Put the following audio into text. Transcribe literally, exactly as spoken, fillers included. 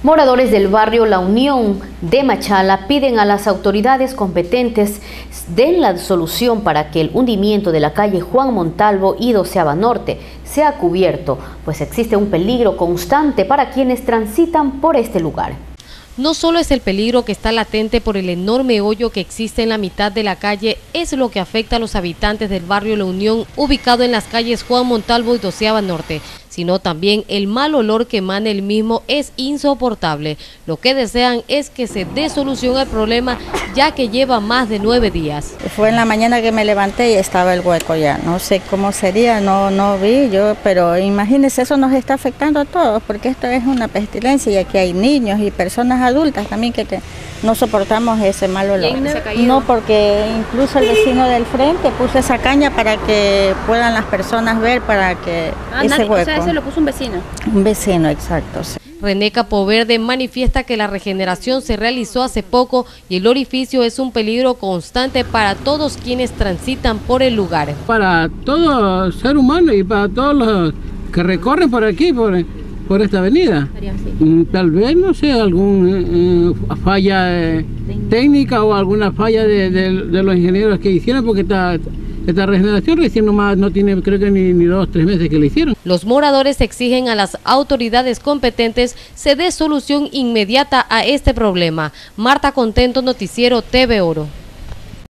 Moradores del barrio La Unión de Machala piden a las autoridades competentes den la solución para que el hundimiento de la calle Juan Montalvo y Doceava Norte sea cubierto, pues existe un peligro constante para quienes transitan por este lugar. No solo es el peligro que está latente por el enorme hoyo que existe en la mitad de la calle, es lo que afecta a los habitantes del barrio La Unión, ubicado en las calles Juan Montalvo y Doceava Norte, sino también el mal olor que emana el mismo es insoportable. Lo que desean es que se dé solución al problema, ya que lleva más de nueve días. Fue en la mañana que me levanté y estaba el hueco ya. No sé cómo sería, no, no vi yo, pero imagínense, eso nos está afectando a todos, porque esto es una pestilencia y aquí hay niños y personas adultas también que te, no soportamos ese mal olor. No, porque incluso el vecino del frente puso esa caña para que puedan las personas ver, para que ah, ese nadie, hueco. O sea, ¿se lo puso un vecino? Un vecino, exacto. Sí. René Capoverde manifiesta que la regeneración se realizó hace poco y el orificio es un peligro constante para todos quienes transitan por el lugar. Para todo ser humano y para todos los que recorren por aquí, por, por esta avenida. Tal vez, no sé, alguna eh, falla eh, técnica o alguna falla de, de, de los ingenieros que hicieron, porque está... Esta regeneración recién nomás no tiene, creo que ni, ni dos, tres meses que le hicieron. Los moradores exigen a las autoridades competentes se dé solución inmediata a este problema. Marta Contento, Noticiero T V Oro.